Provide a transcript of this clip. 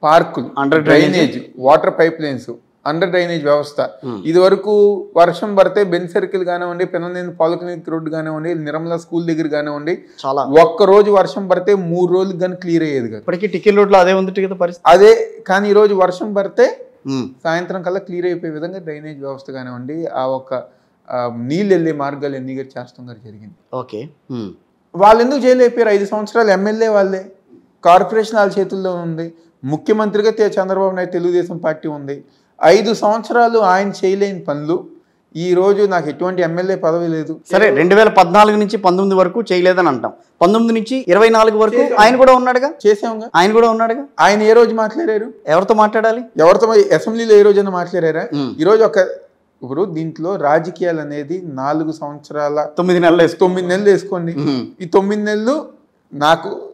పార్కులు, under drainage, water pipe lines, under drainage వ్యవస్థ. ఇది వరకు వర్షం పడితే బెన్ సర్కిల్ కానివ్వండి, పెననేని పాలిక్లినిక్ రోడ్డు కానివ్వండి, నిర్మలా స్కూల్ దగ్గర కానివ్వండి, ఒక్క రోజు వర్షం పడితే 3 రోజులకు కానీ క్లియర్ అయ్యేది కదా. ఇప్పటికీ టికెట్ రోడ్లో అదే ఉంది కదా పరిస్థితి. అదే, కానీ ఈ రోజు వర్షం పడితే సాయంత్రం కల్లా క్లియర్ అయిపోయే విధంగా డ్రైనేజ్ వ్యవస్థ కానివ్వండి, ఆ ఒక్క నీళ్ళు వెళ్ళే మార్గాలు ఎన్ని గారు చేస్తాం గారు జరిగింది. ఓకే, వాళ్ళు ఎందుకు చేయలేకపోయారు? 5 సంవత్సరాలు ఎమ్మెల్యే వాళ్ళే, కార్పొరేషన్ వాళ్ళ చేతుల్లో ఉంది, ముఖ్యమంత్రిగా చంద్రబాబు నాయుడు తెలుగుదేశం పార్టీ ఉంది. 5 సంవత్సరాలు ఆయన చేయలేని పనులు ఈ రోజు నాకు ఎటువంటి ఎమ్మెల్యే పదవి లేదు. సరే, 2014 నుంచి 19 వరకు చేయలేదని అంటాం. 19 నుంచి 24 వరకు ఆయన కూడా ఉన్నాడుగా, చేసాముగా, ఆయన కూడా ఉన్నాడుగా. ఆయన ఏ రోజు మాట్లాడారు? ఎవరితో మాట్లాడాలి? ఎవరితో? అసెంబ్లీలో ఏ రోజైనా మాట్లాడారా? ఈ రోజు ఇప్పుడు దీంట్లో రాజకీయాలు అనేది 4 సంవత్సరాల 9 నెలలు వేసుకోండి. ఈ 9 నెలలు నాకు